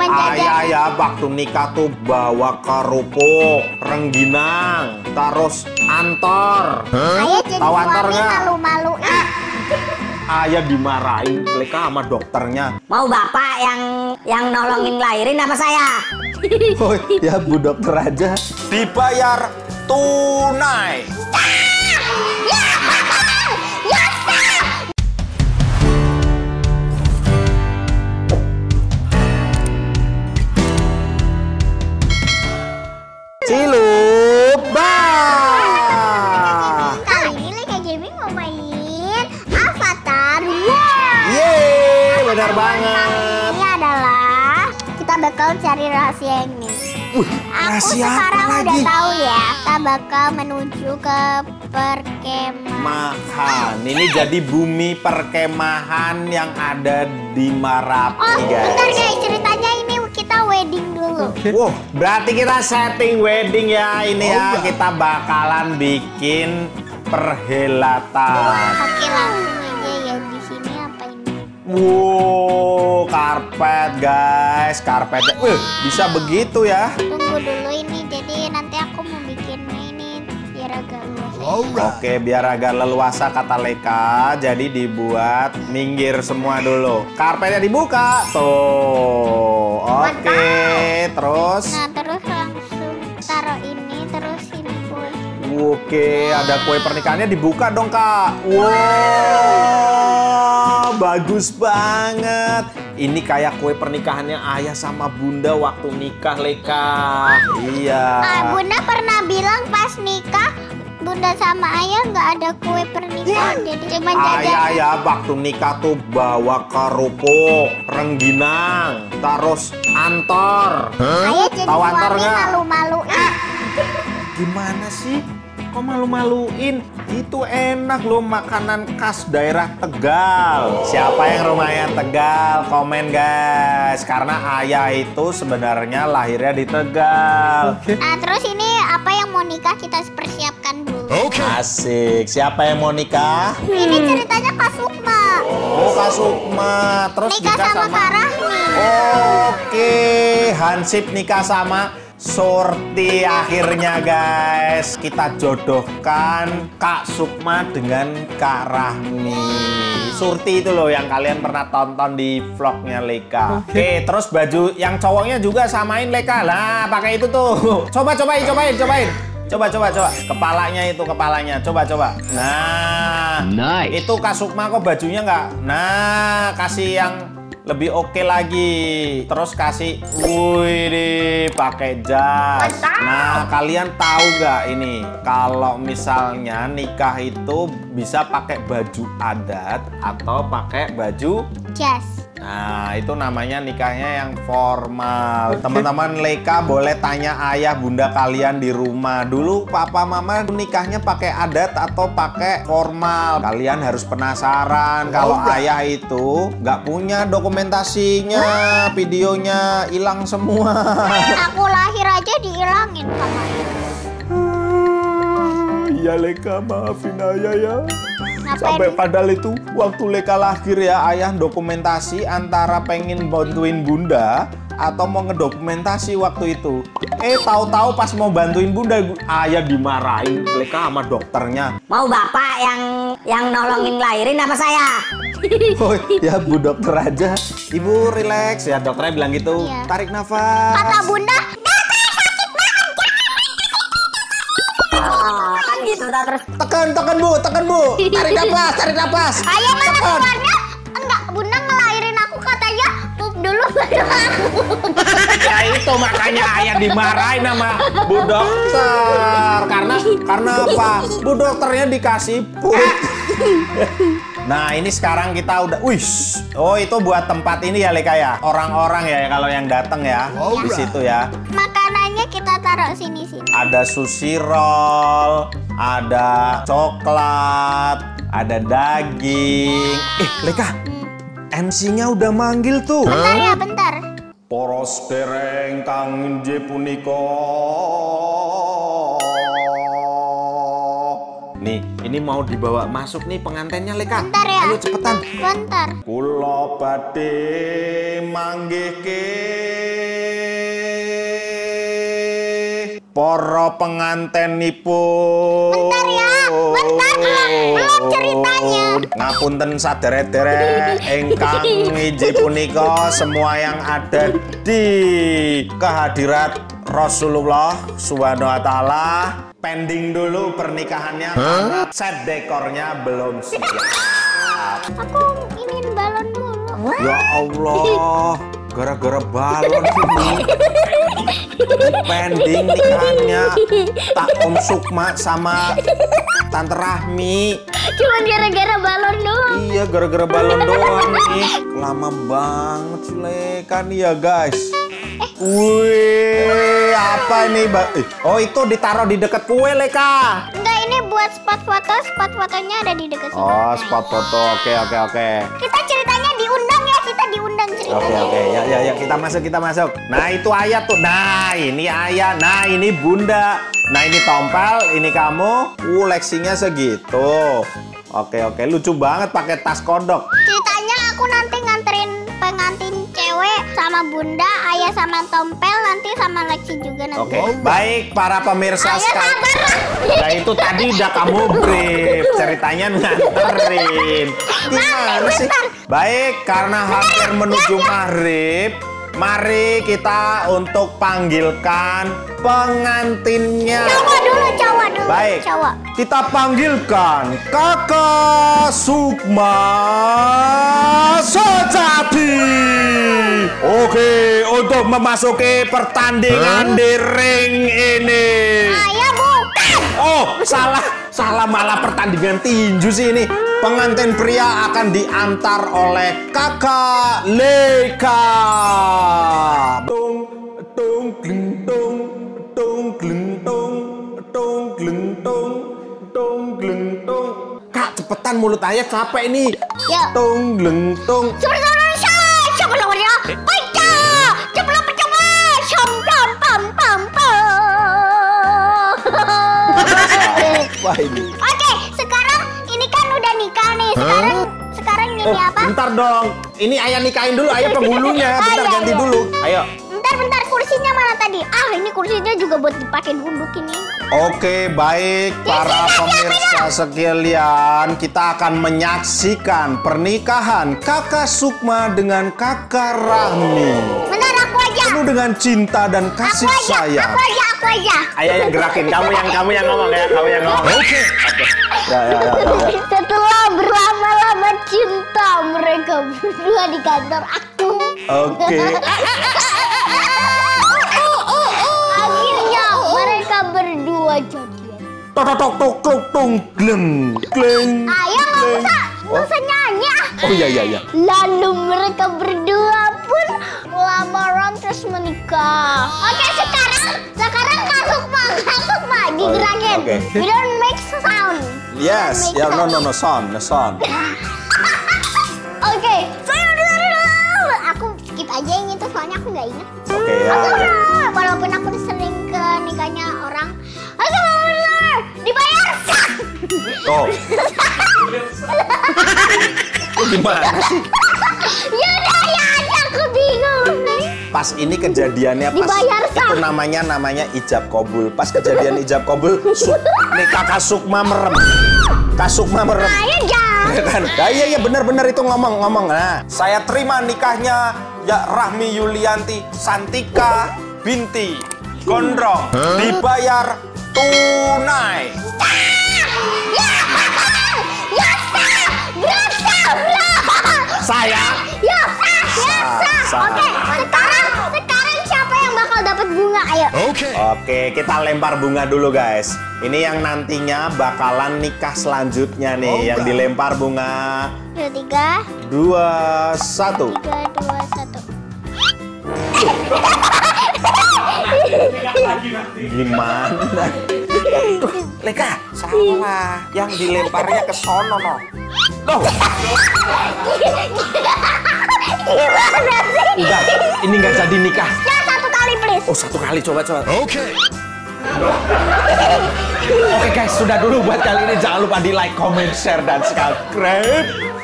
Cuman ayah ya waktu nikah tuh bawa kerupuk, rengginang, terus antor. Ayah jadi Tahu antor suami nggak? malu-maluin. Ayah dimarahin Leka sama dokternya. Mau bapak yang nolongin lahirin apa saya? Oh ya Bu Dokter aja. Dibayar tunai. Ciluba. Kali ini Leka Gaming mau main Avatar World. Yeay, benar banget. Ini adalah kita bakal cari rahasia ini. Aku rahasia apa sekarang lagi? udah tahu ya. Kita bakal menuju ke perkemahan. Mahan. Ini jadi bumi perkemahan yang ada di Marapi, Oh, bentar guys. guys, ceritanya ini kita wedding dulu. Wow, berarti kita setting wedding ya ini ya. Kita bakalan bikin perhelatan. Oke, langsung aja ya. Di sini apa ini? Wow, karpet guys, karpet. Bisa begitu ya? Tunggu dulu ini. Jadi nanti aku mau bikin ini biar agak luas. Oke, biar agak leluasa kata Leka. Jadi dibuat minggir semua dulu. Karpetnya dibuka. Tuh. Oke, terus. Nah, terus langsung taruh ini, terus ini pun. Oke, ada kue pernikahannya dibuka dong, Kak. Wow, bagus banget. Ini kayak kue pernikahannya ayah sama bunda waktu nikah, Leka. Iya. Bunda pernah bilang pas nikah, Bunda sama ayah nggak ada kue pernikahan, jadi cuma Ayah jajan. ya waktu nikah tuh bawa kerupuk, rengginang, terus antor. Ayah jadi Tahu antor suami nggak? malu-maluin. Gimana sih? Kok malu-maluin? Itu enak loh, makanan khas daerah Tegal. Siapa yang rumahnya Tegal? Komen guys. Karena ayah itu sebenarnya lahirnya di Tegal. Nah, terus ini apa yang mau nikah kita persiapkan dulu. Asik. Siapa yang mau nikah? Ini ceritanya Kak Sukma. Oh, Kak Sukma. Terus Nikah sama Kak Rahmi. Oke, Hansip nikah sama Surti akhirnya guys. Kita jodohkan Kak Sukma dengan Kak Rahmi. Surti itu loh yang kalian pernah tonton di vlognya Leka. Oke, terus baju yang cowoknya juga samain Leka. Lah, pakai itu tuh. Cobain. Coba. Kepalanya. Coba. Nah, Nice. itu Kak Sukma kok bajunya nggak? Nah, kasih yang lebih oke lagi. Terus kasih, wih, pakai jas. Nah, kalian tahu nggak ini? Kalau misalnya nikah itu bisa pakai baju adat atau pakai baju. Jas. Nah, itu namanya nikahnya yang formal. Teman-teman Leka boleh tanya ayah bunda kalian di rumah. Dulu papa mama nikahnya pakai adat atau pakai formal. Kalian harus penasaran kalau ayah itu nggak punya dokumentasinya, videonya hilang semua. Aku lahir aja dihilangin sama ayah. Iya Leka, maafin ayah ya. Ngapain? Sampai padahal itu waktu Leka lahir ya, ayah dokumentasi antara pengen bantuin bunda atau mau ngedokumentasi waktu itu. Tahu-tahu pas mau bantuin bunda, ayah dimarahin Leka sama dokternya. Mau bapak yang nolongin lahirin apa saya? Oh ya Bu Dokter aja. Ibu relax ya, dokternya bilang gitu. Iya. Tarik nafas. Kata Bunda, Kan gitu dah terus. Tekan Bu. Tarik nafas. ayah mana keluarnya? Enggak, Bunda ngelahirin aku katanya pup dulu baru aku. Ya itu makanya ayah dimarahin sama Bu Dokter. Karena apa? Bu Dokternya dikasih pup. Nah ini sekarang kita udah, oh itu buat tempat ini ya Leka ya. Orang-orang ya kalau yang datang ya di situ ya. Makanannya kita taruh sini. Ada sushi roll, ada coklat, ada daging. Leka, MC-nya udah manggil tuh. Bentar ya, bentar. Poros dereng kang nje punika. Nih, ini mau dibawa masuk nih pengantennya Leka. Bentar ya. Ayo cepetan. Bentar. Kula badhe manggihke Poro penganten nipun. Bentar ya, bentar belum ceritanya. Ngapunten sadherek-derek ingkang inggih punika semua yang ada di kehadirat Rasulullah Subhanahu wa taala. Pending dulu pernikahannya karena set dekornya belum siap. Aku ingin balon dulu. Ya Allah, gara-gara balon ini pending nikahannya tak Om Sukma sama Tante Rahmi. Cuma gara-gara balon doang. Iya, gara-gara balon doang nih. Lama banget kan ya guys. Wih, apa ini, Mbak? Oh, itu ditaruh di dekat kue, Leka. Enggak, ini buat spot foto. Spot fotonya ada di dekat sini. Oh, spot foto. Oke. Kita ceritanya diundang ya, kita diundang ceritanya. Oke. Ya, kita masuk. Nah, itu ayah tuh. Nah, ini ayah. Nah, ini bunda. Nah, ini tompel, ini kamu. Leksinya segitu. Oke. Lucu banget pakai tas kodok. Ceritanya aku nanti nganterin pengantin cewek sama bunda, ayah sama tompel, nanti sama Lexi juga nanti. Oke, baik para pemirsa Ayah sekalian. sabar. Nah, itu tadi udah kamu brief, ceritanya nganterin. Gimana sih? Baik, karena hampir menuju maghrib, mari kita untuk panggilkan pengantinnya. Cowok dulu. Baik, Cowok. kita panggilkan Kakak Sukma sejati. Oke, untuk memasuki pertandingan di ring ini. Ayah bukan. Oh, salah malah pertandingan tinju sih ini. Pengantin pria akan diantar oleh Kakak Leka. Tung gleng tung, tung gleng tung, tung gleng tung, tung gleng tung. Kak, cepetan, mulut ayah capek ini. Ya. Tung gleng tung. Siapa lawannya? Baca. Coba. Apa ini? Oke, sekarang ini kan udah nikah nih. Sekarang ini apa? Bentar dong. Ini ayah nikahin dulu, ayah penghulunya. Bentar, Iya, ganti iya. dulu. Ayo. Bentar, kursinya mana tadi? Ini kursinya juga buat dipakai duduk ini. Oke, baik para pemirsa sekalian, kita akan menyaksikan pernikahan Kakak Sukma dengan Kakak Rahmi. Bentar, aku aja. Penuh dengan cinta dan kasih sayang. Aku aja. Ayo yang gerakin, kamu yang ngomong ya, kamu yang ngomong. Oke. Ya. Setelah berlama-lama cinta mereka berdua di kantor aku. Oke. Akhirnya mereka berdua jadian. Tok gleng. Ayah nggak usah nyanyi. Oh iya. Lalu mereka berdua pun lamaran terus menikah. Oke, sekarang Kak Sukma digerakin. Oke. We don't make sound. Yes, ya no sound. Oke, aku skip aja yang itu soalnya aku nggak ingat. Oke ya. Walaupun aku sering ke nikahnya orang. Dibayar sah. Tuh. Lu gimana sih? Ya udah ya aja, aku bingung nih. Pas ini kejadiannya pas Dibayar sah. itu namanya ijab kabul. Pas kejadian ijab kabul, nih Kakak Sukma merem. Kak Sukma merem. Ayo jangan. Ya kan? Iya benar itu ngomong. Nah, saya terima nikahnya ya Rahmi Yulianti Santika binti Gondrong dibayar tunai. Saya. Ya sah. Oke, sekarang siapa yang bakal dapat bunga? Ayo. Oke, kita lempar bunga dulu guys. Ini yang nantinya bakalan nikah selanjutnya nih, yang dilempar bunga. 3, 2, 1. 3, 2, 1. Gimana? Leka, salah. Yang dilemparnya ke sono no. Loh. Gimana sih? Udah, ini nggak jadi nikah. Ya, 1 kali please. Oh, 1 kali, coba. Oke guys, sudah dulu buat kali ini. Jangan lupa di like, comment, share, dan subscribe.